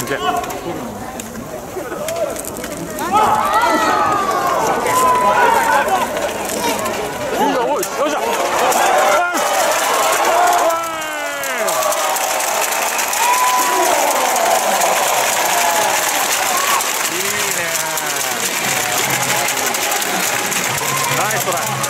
け。おい、よっしゃ。いいね。ナイストライ。